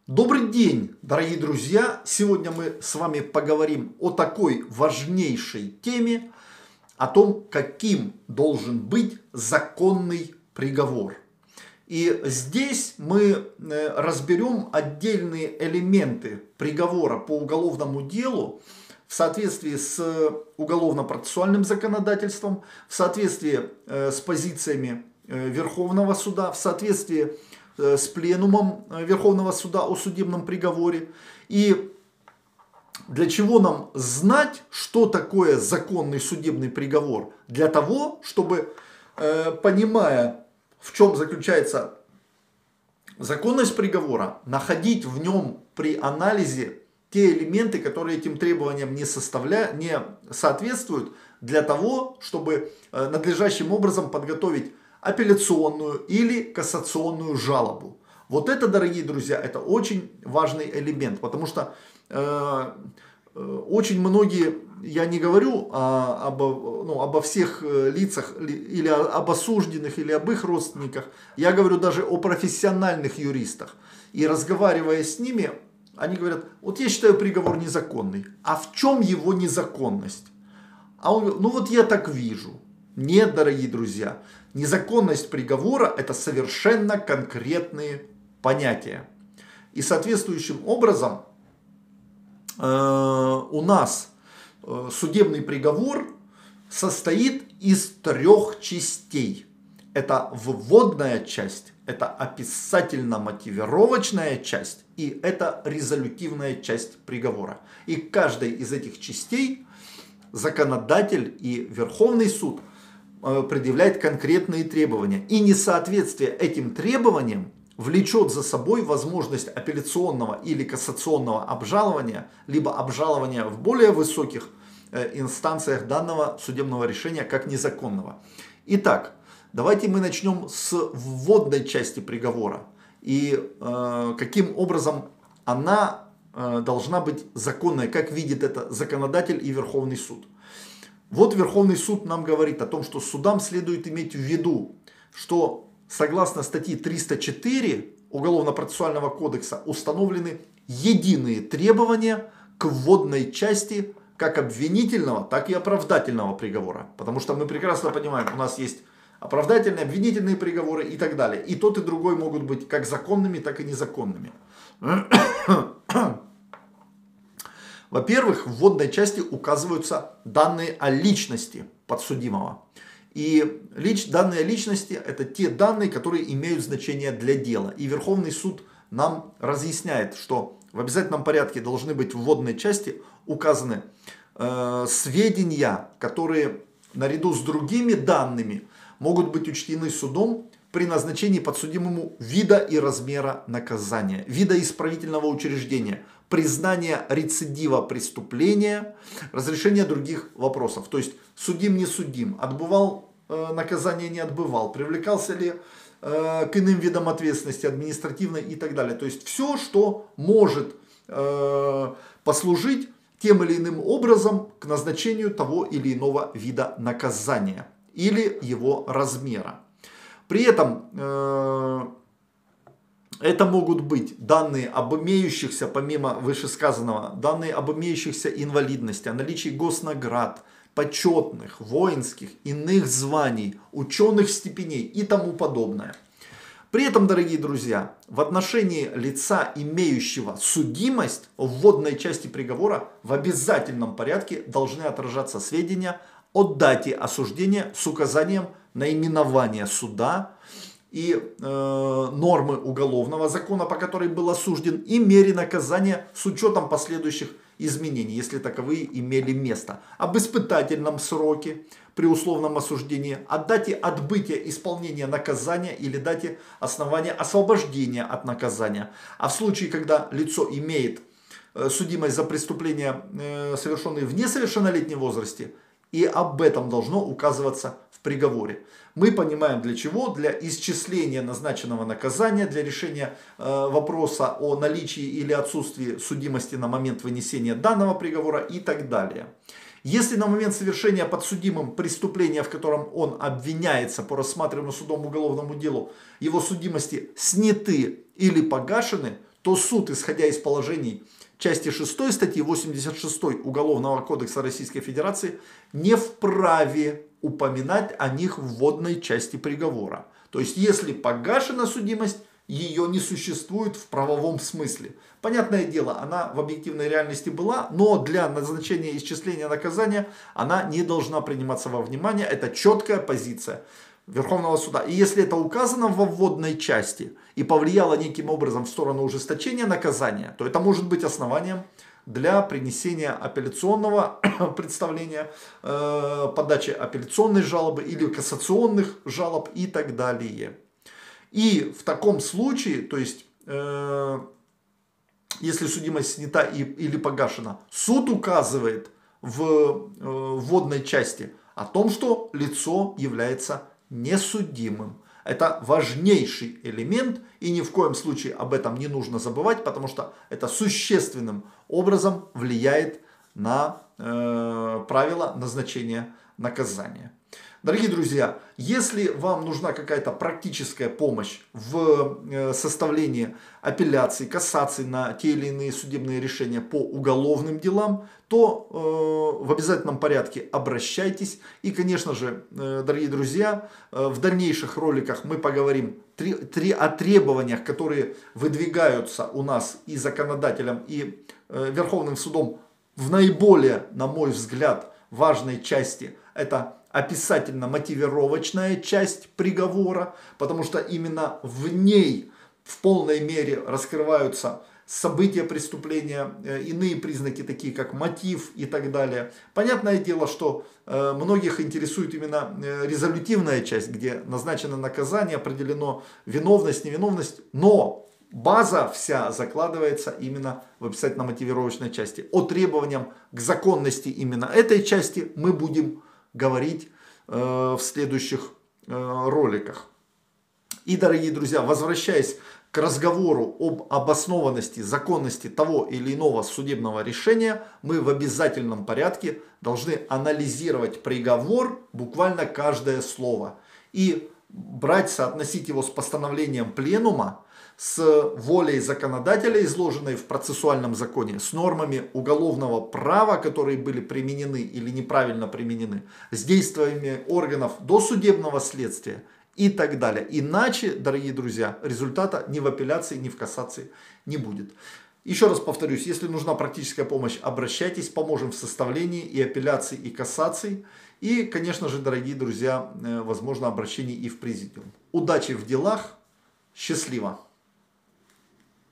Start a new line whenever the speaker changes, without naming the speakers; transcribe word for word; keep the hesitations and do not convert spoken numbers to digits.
Добрый день, дорогие друзья! Сегодня мы с вами поговорим о такой важнейшей теме, о том, каким должен быть законный приговор. И здесь мы разберем отдельные элементы приговора по уголовному делу в соответствии с уголовно-процессуальным законодательством, в соответствии с позициями Верховного суда, в соответствии с пленумом Верховного суда о судебном приговоре. И для чего нам знать, что такое законный судебный приговор? Для того, чтобы, понимая, в чем заключается законность приговора, находить в нем при анализе те элементы, которые этим требованиям не, составля... не соответствуют, для того, чтобы надлежащим образом подготовить апелляционную или кассационную жалобу. Вот это, дорогие друзья, это очень важный элемент, потому что э, очень многие, я не говорю а, обо, ну, обо всех лицах или об осужденных, или об их родственниках, я говорю даже о профессиональных юристах. И разговаривая с ними, они говорят: вот я считаю приговор незаконный. А в чем его незаконность? А он говорит: ну вот я так вижу. Нет, дорогие друзья, незаконность приговора – это совершенно конкретные понятия. И соответствующим образом э, у нас э, судебный приговор состоит из трех частей. Это вводная часть, это описательно-мотивировочная часть и это резолютивная часть приговора. И к каждой из этих частей законодатель и Верховный суд предъявляет конкретные требования. И несоответствие этим требованиям влечет за собой возможность апелляционного или кассационного обжалования, либо обжалования в более высоких инстанциях данного судебного решения как незаконного. Итак, давайте мы начнем с вводной части приговора. И э, каким образом она э, должна быть законной, как видит это законодатель и Верховный суд. Вот Верховный суд нам говорит о том, что судам следует иметь в виду, что согласно статье триста четыре Уголовно-процессуального кодекса установлены единые требования к вводной части как обвинительного, так и оправдательного приговора. Потому что мы прекрасно понимаем, у нас есть оправдательные, обвинительные приговоры и так далее. И тот, и другой могут быть как законными, так и незаконными. Во-первых, в вводной части указываются данные о личности подсудимого. И лич, данные о личности – это те данные, которые имеют значение для дела. И Верховный суд нам разъясняет, что в обязательном порядке должны быть в вводной части указаны э, сведения, которые наряду с другими данными могут быть учтены судом при назначении подсудимому вида и размера наказания, вида исправительного учреждения, признание рецидива преступления, разрешение других вопросов. То есть судим, не судим, отбывал э, наказание, не отбывал, привлекался ли э, к иным видам ответственности, административной и так далее. То есть все, что может э, послужить тем или иным образом к назначению того или иного вида наказания или его размера. При этом э, это могут быть данные об имеющихся, помимо вышесказанного, данные об имеющихся инвалидности, о наличии госнаград, почетных, воинских, иных званий, ученых степеней и тому подобное. При этом, дорогие друзья, в отношении лица, имеющего судимость, в вводной части приговора в обязательном порядке должны отражаться сведения о дате осуждения с указанием наименования суда и э, нормы уголовного закона, по которой был осужден, и мере наказания с учетом последующих изменений, если таковые имели место, об испытательном сроке при условном осуждении, о дате отбытия исполнения наказания или дате основания освобождения от наказания. А в случае, когда лицо имеет э, судимость за преступления, э, совершенные в несовершеннолетнем возрасте, и об этом должно указываться в приговоре. Мы понимаем для чего? Для исчисления назначенного наказания, для решения э, вопроса о наличии или отсутствии судимости на момент вынесения данного приговора и так далее. Если на момент совершения подсудимым преступления, в котором он обвиняется по рассматриваемому судом уголовному делу, его судимости сняты или погашены, то суд, исходя из положений части шестой статьи восемьдесят шестой Уголовного кодекса Российской Федерации, не вправе упоминать о них в вводной части приговора. То есть, если погашена судимость, ее не существует в правовом смысле. Понятное дело, она в объективной реальности была, но для назначения исчисления наказания она не должна приниматься во внимание. Это четкая позиция Верховного суда. И если это указано во вводной части и повлияло неким образом в сторону ужесточения наказания, то это может быть основанием для принесения апелляционного представления, э, подачи апелляционной жалобы или кассационных жалоб и так далее. И в таком случае, то есть, э, если судимость снята и, или погашена, суд указывает в э, вводной части о том, что лицо является несудимым. Это важнейший элемент, и ни в коем случае об этом не нужно забывать, потому что это существенным образом влияет на э, правила назначения наказания. Дорогие друзья, если вам нужна какая-то практическая помощь в составлении апелляций, кассаций на те или иные судебные решения по уголовным делам, то э, в обязательном порядке обращайтесь. И, конечно же, э, дорогие друзья, э, в дальнейших роликах мы поговорим три, три, о требованиях, которые выдвигаются у нас и законодателем, и э, Верховным судом в наиболее, на мой взгляд, важной части. Это описательно-мотивировочная часть приговора, потому что именно в ней в полной мере раскрываются события преступления, иные признаки, такие как мотив и так далее. Понятное дело, что многих интересует именно резолютивная часть, где назначено наказание, определено виновность, невиновность, но база вся закладывается именно в описательно-мотивировочной части. О требованиям к законности именно этой части мы будем говорить э, в следующих э, роликах. И, дорогие друзья, возвращаясь к разговору об обоснованности, законности того или иного судебного решения, мы в обязательном порядке должны анализировать приговор, буквально каждое слово, и брать, соотносить его с постановлением пленума, с волей законодателя, изложенной в процессуальном законе, с нормами уголовного права, которые были применены или неправильно применены, с действиями органов досудебного следствия и так далее. Иначе, дорогие друзья, результата ни в апелляции, ни в кассации не будет. Еще раз повторюсь, если нужна практическая помощь, обращайтесь, поможем в составлении и апелляции, и кассации. И, конечно же, дорогие друзья, возможно обращение и в президиум. Удачи в делах, счастливо!